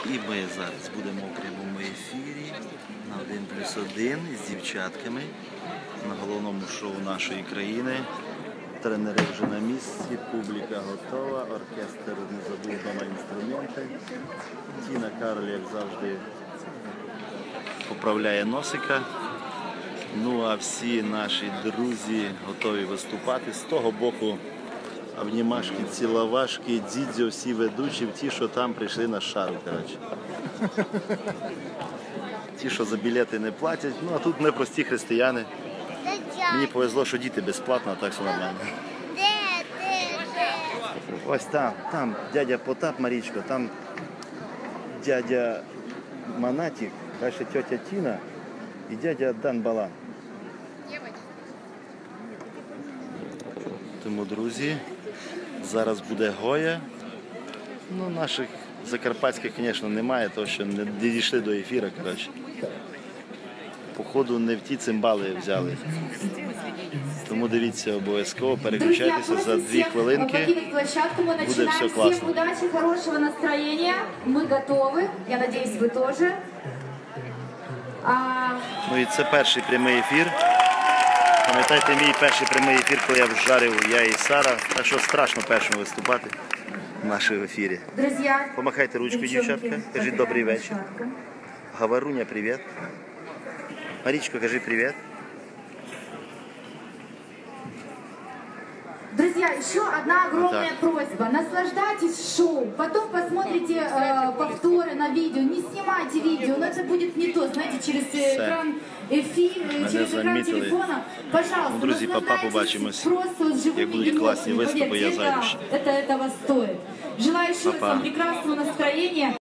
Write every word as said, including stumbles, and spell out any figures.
І ми зараз будемо у прямому ефірі на один плюс один з дівчатками на головному шоу нашої країни. Тренери вже на місці, публіка готова, оркестр не забув вдома інструменти. Тіна Кароль, як завжди, поправляє носика. Ну а всі наші друзі готові виступати. З того боку обнімашки, ціловашки, дідзьо, всі ведучі, ті, що там прийшли на шару, коротше. Ті, що за білети не платять. Ну а тут ми прості християни. Мені повезло, що діти безплатно, а так все нормально. Ось там, там дядя Потап, Марічко, там дядя Манатік, далі тетя Тіна і дядя Дан Балан. Тому, друзі, зараз буде Гоя. Ну, наших закарпатських, звісно, немає, тому що не дійшли до ефіру, коротше. Походу, не в ті цимбали взяли. Тому дивіться обов'язково, переключайтеся за дві хвилинки. Буде все класно. Всем удачи, хорошего настроения. Мы готовы. Я надеюсь, вы тоже. А... Ну і це перший прямий ефір. Пам'ятаєте, мій перший прямий ефір, коли я вжарив я і Сара. Так що страшно першому виступати в нашому ефірі. Друзья, помахайте ручкою, дівчатка. Кажіть добрий вечір. Гаваруня, привіт. Марічко, кажи привіт. Друзья, еще одна огромная так. просьба. Наслаждайтесь шоу. Потом посмотрите э, повторы на видео. Не снимайте видео, но это будет не то. Знаете, через экран эфира, через экран телефона. Пожалуйста, ну, друзі, папа, побачимось. Просто с живыми як будуть класні виступи, я зайду ще. Это этого стоит. Желаю еще вам прекрасного настроения.